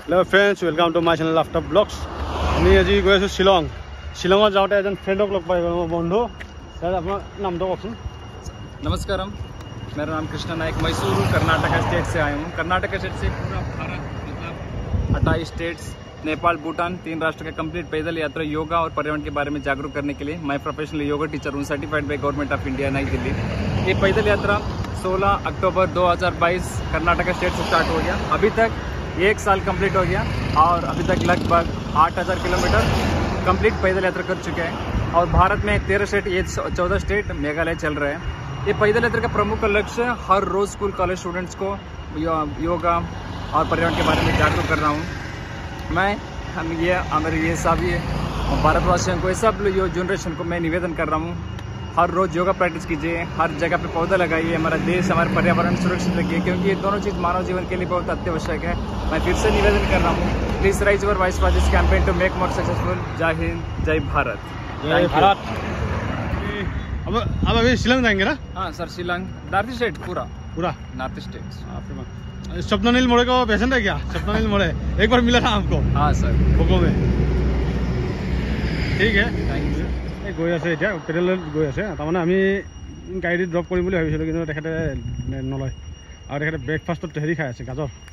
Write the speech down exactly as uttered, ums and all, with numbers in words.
Hello friends, welcome to my channel After Vlogs. আমি আজি গৈ আছো শিলং। শিলঙত যাওঁতে এজন ফ্ৰেণ্ডক লগ পাই গ'লো বন্ধু। স্যার আপোনাৰ নামটো কওকচোন। नमस्कारम, मेरा नाम कृष्णा नायक, मैसूरू कर्नाटका स्टेट से आया हूँ। कर्नाटका स्टेट से पूरा भारत मतलब अट्ठाईस स्टेट्स, नेपाल, भूटान, तीन राष्ट्र का कंप्लीट पैदल यात्रा योगा और पर्यावरण के बारे में जागरूक करने के लिए मैं प्रोफेशनल योगा टीचर हूँ, certified by government of India, New Delhi. ये पैदल यात्रा सोलह अक्टूबर दो हज़ार बाईस कर्नाटका स्टेट से स्टार्ट हो गया। अभी तक एक साल कंप्लीट हो गया और अभी तक लगभग आठ हज़ार किलोमीटर कंप्लीट पैदल यात्रा कर चुके हैं। और भारत में तेरह स्टेट, ये चौदह स्टेट, मेघालय चल रहे हैं। ये पैदल यात्रा का प्रमुख लक्ष्य हर रोज स्कूल कॉलेज स्टूडेंट्स को योगा और पर्यावरण के बारे में जागरूक कर रहा हूँ। मैं हम ये हमारे ये सब ये भारतवासियों को, ये सब यो जनरेशन को मैं निवेदन कर रहा हूँ, हर रोज़ योगा प्रैक्टिस कीजिए, हर जगह पे पौधा लगाइए, हमारा देश, हमारा पर्यावरण सुरक्षित रखिए, क्योंकि ये दोनों चीज़ मानव जीवन के लिए बहुत अत्यावश्यक है। मैं फिर से निवेदन कर रहा हूँ, please raise your voice for this campaign to make more successful. Jai Hind, जय भारत। जय भारत। अब अब अभी शिलंग जाएंगे ना? हाँ सर, शिलंग नॉर्थ स्टेट, पूरा पूरा नॉर्थ स्टेट। स्वप्निल मोड़े को पेशेंट है क्या? स्वप्निल मोड़े एक बार मिला था हमको। हाँ सर, भोगो में। ठीक है, थैंक यू। এই গৈ আছে এতিয়া পেডেলত গৈ আছে। তাৰমানে আমি গাড়ী ড্ৰপ কৰিম বুলি ভাবিছিলোঁ, কিন্তু তেখেতে নলয় আৰু তেখেতে ব্ৰেকফাষ্টত হেৰি খাই আছে, গাজৰ।